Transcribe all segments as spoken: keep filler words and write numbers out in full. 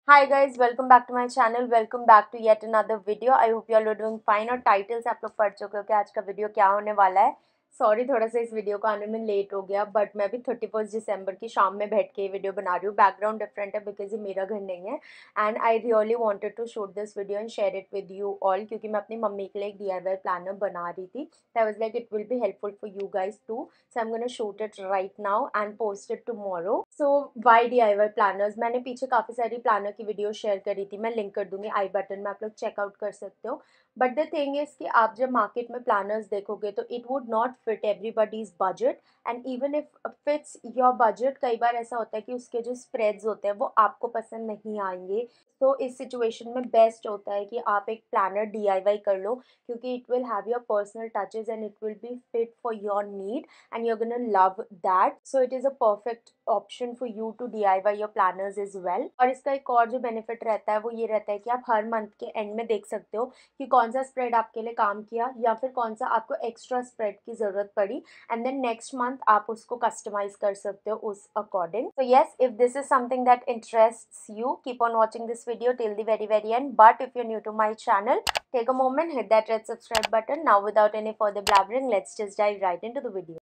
Hi guys, welcome back to my channel. Welcome back to yet another video. I hope you all are doing fine. और title से आप लोग पढ़ चुके हो कि आज का वीडियो क्या होने वाला है. सॉरी थोड़ा सा इस वीडियो को आने में लेट हो गया, बट मैं भी थर्टी फर्स्ट दिसंबर की शाम में बैठ के ये वीडियो बना रही हूँ. बैकग्राउंड डिफरेंट है बिकॉज ये मेरा घर नहीं है and I really wanted to shoot this video and share it with you all, क्योंकि मैं अपनी मम्मी के लिए एक डी आई वाई प्लानर बना रही थी. I was like it will be helpful for you guys too, so I am gonna shoot it right now and post it tomorrow. So why D I Y planners, मैंने पीछे काफ़ी सारी planner की video share करी थी, मैं link कर दूंगी आई बटन में, आप लोग चेकआउट कर सकते हो. बट द थिंग इज कि आप जब मार्केट में प्लानर्स देखोगे तो it would not fit everybody's budget, and even if fits your budget, कई बार ऐसा होता है कि उसके जो स्प्रेड्स होते हैं वो आपको पसंद नहीं आएंगे. तो इस सिचुएशन में बेस्ट होता है कि आप एक प्लानर डी आई वाई कर लो, क्योंकि it will have your personal touches and it will be fit for your need and you are gonna love that. So it is a perfect option for you to D I Y your planners as well. और इसका एक और जो benefit रहता है वो ये रहता है कि आप हर मंथ के एंड में देख सकते हो कि कौन सा स्प्रेड आपके लिए काम किया या फिर कौन सा आपको एक्स्ट्रा स्प्रेड की ज़रूरत पड़ी, एंड देन नेक्स्ट मंथ आप उसको कस्टमाइज कर सकते हो उस according. So yes, if this is something that interests you, keep on watching this video till the very very end. But if you're new to my channel, take a moment, hit that red subscribe button. Now without any further blabbering, let's just dive right into the video.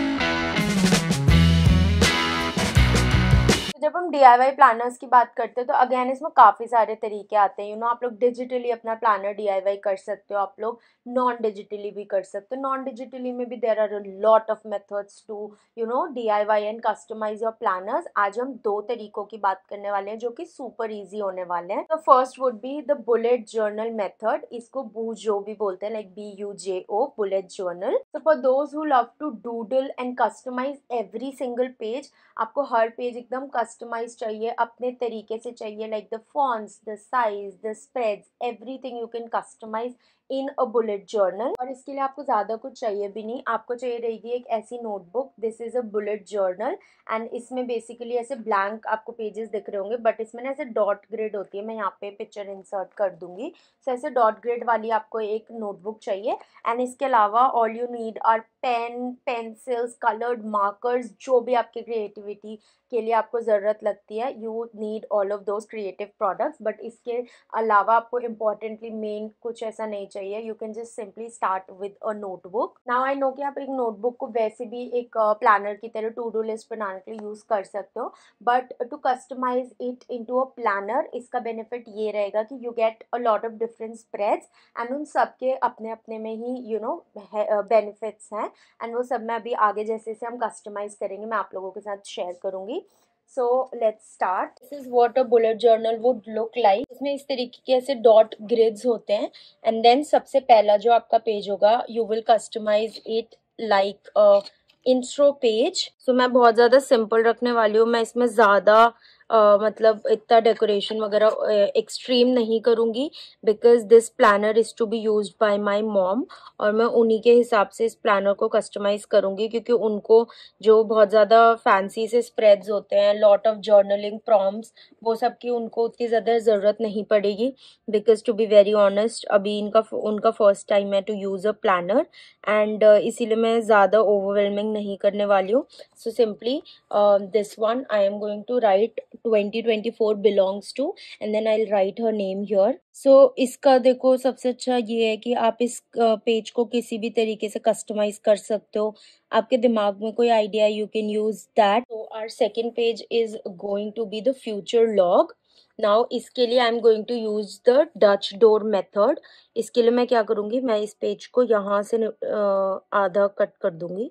तो जब हम D I Y planners की बात करते हैं तो again इसमें काफ़ी सारे तरीके आते हैं. यू नो, आप लोग डिजिटली अपना प्लानर डी आई वाई कर सकते हो, आप लोग नॉन डिजिटली भी कर सकते हो. नॉन डिजिटली में भी there are a lot of methods to you know D I Y and customise your planners. आज हम दो तरीकों की बात करने वाले हैं जो कि सुपर ईजी होने वाले हैं. तो first would be the bullet journal method. इसको बूजो भी बोलते हैं, like B U J O, bullet journal. तो for those who love to doodle and customise every single page, आपको हर पेज एकदम कस्टमाइज चाहिए, अपने तरीके से चाहिए, like the fonts, the size, the spreads, everything you can customise in a bullet journal. और इसके लिए आपको ज़्यादा कुछ चाहिए भी नहीं, आपको चाहिए रहेगी एक ऐसी notebook. This is a bullet journal and इसमें बेसिकली ऐसे ब्लैंक आपको पेजेस दिख रहे होंगे, बट इसमें ना ऐसे डॉट ग्रिड होती है. मैं यहाँ पे पिक्चर इंसर्ट कर दूंगी. सो so, ऐसे डॉट ग्रिड वाली आपको एक नोटबुक चाहिए. एंड इसके अलावा all you need are pen, pencils, coloured markers, जो भी आपकी क्रिएटिविटी के लिए आपको ज़रूरत लगती है. You need all of those creative products. But इसके अलावा आपको इम्पॉर्टेंटली मेन कुछ ऐसा नहीं चाहिए. You can just simply start with a notebook. Now I know कि आप एक नोटबुक को वैसे भी एक प्लानर uh, की तरह टू डू लिस्ट बनाने के लिए यूज़ कर सकते हो, but to customise it into a planner, इसका बेनिफिट ये रहेगा कि you get a lot of different spreads and उन सब के अपने अपने में ही यू नो बेनिफिट्स हैं. एंड वो सब मैं अभी आगे जैसे जैसे हम कस्टमाइज करेंगे मैं आप लोगों के साथ शेयर करूंगी. So let's start. This is what a bullet journal would look like. इसमें इस तरीके के ऐसे डॉट ग्रिड्स होते हैं एंड देन सबसे पहला जो आपका पेज होगा you will customise it like intro page. So मैं बहुत ज़्यादा सिंपल रखने वाली हूँ. मैं इसमें ज़्यादा Uh, मतलब इतना डेकोरेशन वगैरह एक्सट्रीम uh, नहीं करूँगी because this planner is to be used by my mom, और मैं उन्हीं के हिसाब से इस प्लानर को कस्टमाइज करूँगी क्योंकि उनको जो बहुत ज़्यादा फैंसी से स्प्रेड्स होते हैं, लॉट ऑफ जर्नलिंग प्रॉम्प्ट्स, वो सब की उनको उतनी ज़्यादा ज़रूरत नहीं पड़ेगी. Because to be very honest अभी इनका उनका फर्स्ट टाइम है to use a planner and इसीलिए मैं ज़्यादा ओवरवेलमिंग नहीं करने वाली हूँ. So simply this one I am going to write twenty twenty-four belongs to and then I'll write her name here. So इसका देखो सबसे अच्छा ये है कि आप इस पेज को किसी भी तरीके से कस्टमाइज कर सकते हो. आपके दिमाग में कोई idea you can use that. तो our second page is going to be the future log. Now इसके लिए I am going to use the Dutch door method. इसके लिए मैं क्या करूँगी, मैं इस पेज को यहाँ से uh, आधा कट कर दूंगी.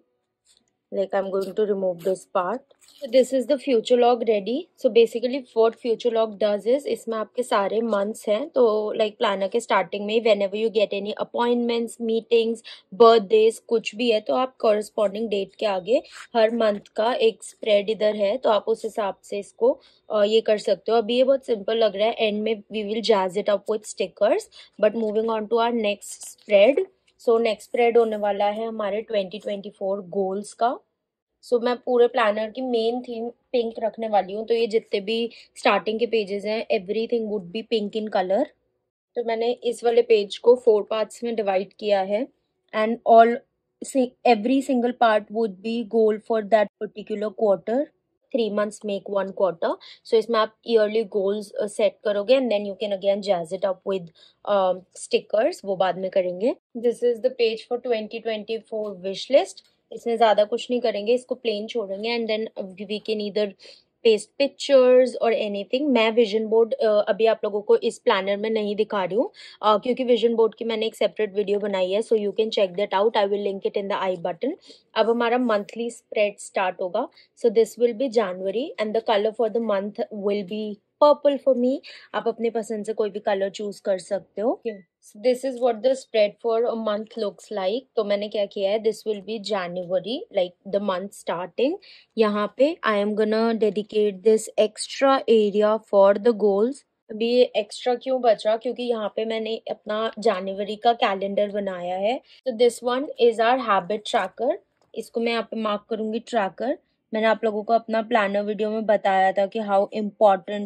Like I'm going to remove this part. So this is the future log ready. So basically what future log does is इसमें आपके सारे months हैं. तो like planner के starting में whenever you get any appointments, meetings, birthdays कुछ भी है तो आप corresponding date के आगे हर month का एक spread इधर है तो आप उस हिसाब से इसको uh, ये कर सकते हो. अभी ये बहुत simple लग रहा है. End में we will jazz it up with stickers. But moving on to our next spread. So next spread होने वाला है हमारे ट्वेंटी ट्वेंटी फोर गोल्स का. सो so, मैं पूरे प्लानर की मेन थीम पिंक रखने वाली हूँ. तो ये जितने भी स्टार्टिंग के पेजेस हैं everything would be pink in colour. तो मैंने इस वाले पेज को फोर पार्ट्स में डिवाइड किया है and all every single part would be goal for that particular quarter. Three months make one quarter. So इसमें आप ईयरली गोल्स सेट करोगे and then you can again jazz it up with stickers, वो बाद में करेंगे। This is the page for twenty twenty four wish list. इसमें ज़्यादा कुछ नहीं करेंगे, इसको प्लेन छोड़ेंगे and then we can either paste pictures और एनीथिंग। मैं विजन बोर्ड अभी आप लोगों को इस प्लानर में नहीं दिखा रही हूँ uh, क्योंकि विजन बोर्ड की मैंने एक सेपरेट वीडियो बनाई है, so you can check that out, I will link it in the I button. अब हमारा मंथली स्प्रेड स्टार्ट होगा। So this will be January and the colour for the month will be purple for me. आप अपने पसंद से कोई भी colour choose कर सकते हो। This is what the spread for a month looks like. तो मैंने क्या किया है, this will be January like the month starting. यहाँ पे I am gonna dedicate this extra area for the goals. अभी ये एक्स्ट्रा क्यों बचा, क्योंकि यहाँ पे मैंने अपना जनवरी का कैलेंडर बनाया है। तो this one is our habit tracker. इसको मैं यहाँ पे मार्क करूंगी ट्रैकर। मैंने आप लोगों को अपना प्लानर वीडियो में बताया था कि how important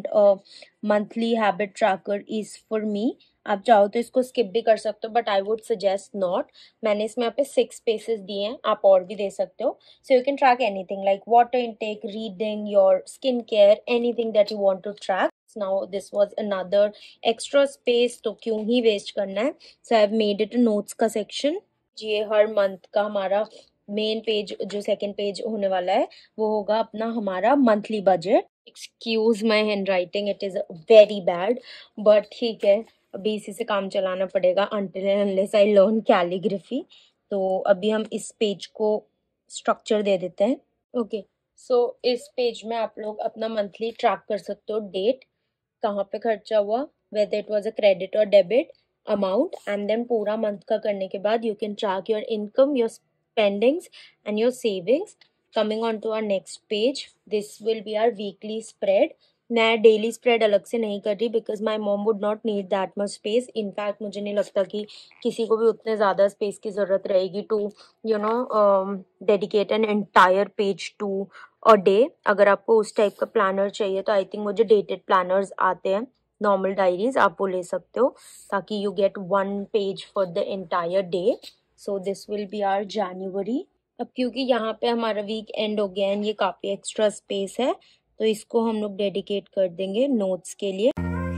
monthly habit tracker is for me. आप चाहो तो इसको स्किप भी कर सकते हो but I would suggest not. मैंने इसमें यहाँ पे सिक्स स्पेसेस दिए हैं, आप और भी दे सकते हो। So you can track anything like water intake, reading, your skin care, anything that you want to track. Now this was another extra space, तो क्यों ही वेस्ट करना है। So I have made it notes का section. ये हर month का हमारा मेन पेज, जो सेकंड पेज होने वाला है, वो होगा अपना हमारा monthly budget. Excuse my hand writing, it is very bad but ठीक है, अभी इसी से काम चलाना पड़ेगा until and unless I learn calligraphy। तो अभी हम इस पेज को स्ट्रक्चर दे देते हैं। ओके, सो इस पेज में आप लोग अपना मंथली ट्रैक कर सकते हो, डेट, कहाँ पे खर्चा हुआ, whether it was a credit or debit, amount, and then पूरा मंथ का करने के बाद you can track your income, your spendings and your savings। Coming on to our next page, this will be our weekly spread। मैं daily spread अलग से नहीं कर रही because my mom would not need that much space. In fact मुझे नहीं लगता कि किसी को भी उतने ज़्यादा स्पेस की ज़रूरत रहेगी to you know dedicate an entire page to a day. अगर आपको उस टाइप का प्लानर चाहिए तो आई थिंक मुझे डेटेड प्लानर्स आते हैं, नॉर्मल डायरीज, आप वो ले सकते हो ताकि you get one page for the entire day. So this will be our January. अब क्योंकि यहाँ पे हमारा वीक एंड हो गया है, ये काफ़ी एक्स्ट्रा स्पेस है, तो इसको हम लोग डेडिकेट कर देंगे नोट्स के लिए।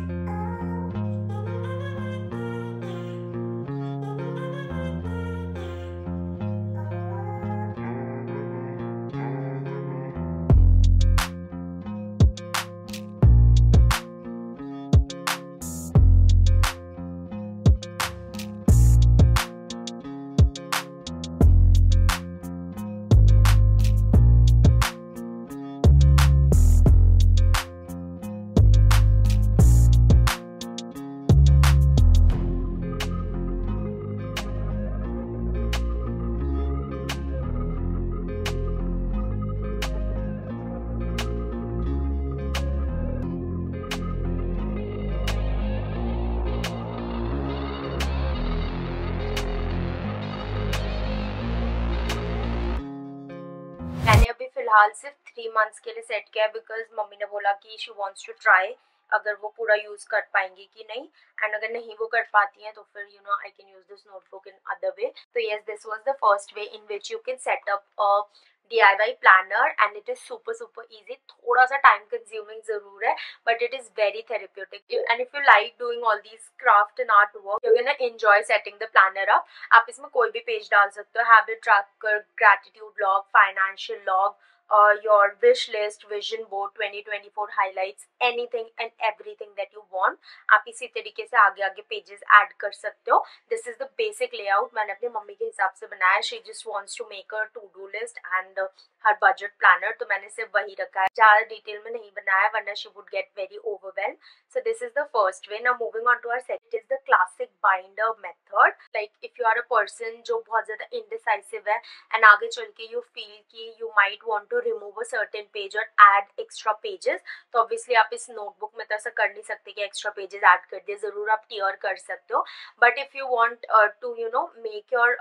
मैंने अभी फिलहाल सिर्फ थ्री मंथ्स के लिए सेट किया है बिकॉज मम्मी ने बोला कि शी वांट्स टू ट्राई अगर वो पूरा यूज कर पाएंगी कि नहीं, एंड अगर नहीं वो कर पाती हैं तो फिर you know I can use this notebook in other way. तो yes, this was the first way in which you can set up a D I Y planner and it is super super easy। थोड़ा सा time consuming जरूर है but it is very therapeutic and if you like doing all these craft and art work you're gonna enjoy setting the planner up। आप इसमें कोई भी page डाल सकते हो, habit tracker, gratitude log, financial log, Uh, your wish list, vision board, twenty twenty-four highlights, anything and everything that you want। आप इसी तरीके से आगे आगे पेजेस ऐड कर सकते हो। This is the basic layout, मैंने अपनी मम्मी के हिसाब से बनाया। She just wants to make a to do list and her budget planner, तो मैंने सिर्फ वही रखा है, ज़्यादा डिटेल में नहीं बनाया वरना she would get very overwhelm. So this is the first way. Now moving on to our second is the classic binder method. Like if you are a person जो बहुत ज़्यादा इनडिसाइसिव है एंड आगे चल के यू फील कि you might want to remove a certain page or add extra pages, तो obviously आप इस नोटबुक में तो ऐसा कर नहीं सकते कि एक्स्ट्रा पेजेस ऐड कर दिए, जरूर आप टियर कर सकते हो। But if you want to you know make your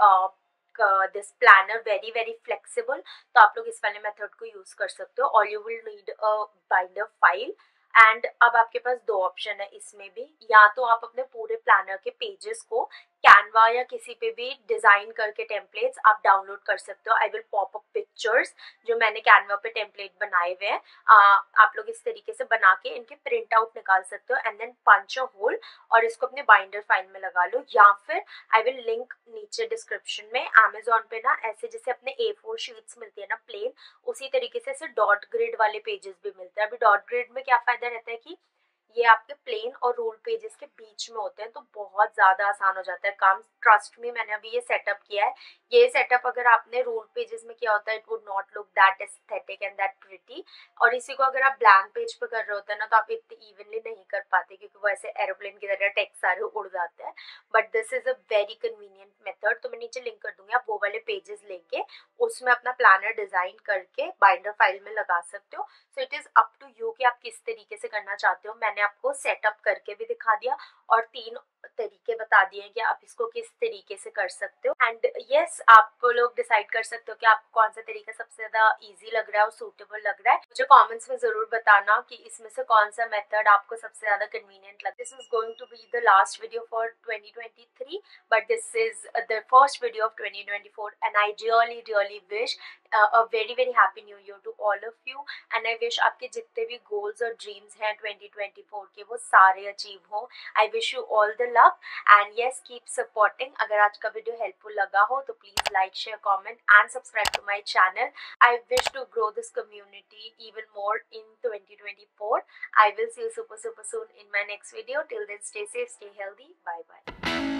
this planner very very flexible तो आप लोग इस वाले मेथड को यूज कर सकते हो। All you will need a binder file and अब आपके पास दो ऑप्शन है इसमें भी, या तो आप अपने पूरे प्लानर के पेजेस को कैनवा या किसी पे भी डिज़ाइन करके टेम्पलेट्स आप डाउनलोड कर सकते हो। I will pop up pictures जो मैंने कैनवा पे टेम्पलेट बनाए हुए हैं, आप लोग इस तरीके से बना के इनके प्रिंट आउट निकाल सकते हो and then punch a hole और इसको अपने बाइंडर फाइल में लगा लो। या फिर आई विल लिंक नीचे डिस्क्रिप्शन में, अमेजोन पे ना ऐसे जैसे अपने ए फोर शीट्स मिलती है ना प्लेन, उसी तरीके से ऐसे डॉट ग्रिड वाले पेजेस भी मिलते हैं। अभी डॉट ग्रिड में क्या फ़ायदा रहता है कि ये आपके प्लेन और रूल पेजेस के बीच में होते हैं, तो बहुत ज़्यादा आसान हो जाता है काम। ट्रस्ट में, मैंने अभी ये सेटअप किया है। ये सेटअप अगर आपने रूल पेजेस में किया होता है, it would not look that aesthetic and that pretty. और इसी को अगर आप ब्लैंक पेज पे कर रहे होते हैं ना, तो आप इतने इवनली नहीं कर पाते क्योंकि वो ऐसे एरोप्लेन की तरह टेक्स्ट सारे उड़ जाते हैं। But this is a very convenient method. तो मैं नीचे लिंक कर दूंगी, आप वो वाले पेजेस लेके उसमें अपना प्लानर डिजाइन करके बाइंडर फाइल में लगा सकते हो। So it is up to you कि आप किस तरीके से करना चाहते हो। मैंने आपको सेटअप करके भी दिखा दिया और तीन तरीके बता दिए कि आप इसको किस तरीके से कर सकते हो। एंड यस, आप लोग डिसाइड कर सकते हो कि आपको कौन सा तरीका सबसे ज्यादा इजी लग रहा है और सूटेबल लग रहा है। मुझे कमेंट्स में जरूर बताना कि इसमें से कौन सा मेथड आपको सबसे ज्यादा कन्वीनियंट लगा। This is going to be the last video for twenty twenty three, but this is the first video of twenty twenty four and I really really wish a very very happy new year to all of you. And I wish आपके जितने भी goals और dreams हैं twenty twenty four के, वो सारे achieve हो। I wish you all the luck and yes, keep supporting. अगर आज का वीडियो हेल्पफुल लगा हो तो please like, share, comment and subscribe to my channel. I wish to grow this community even more in twenty twenty-four. I will see you super super soon in my next video. Till then, stay safe, stay healthy. Bye bye.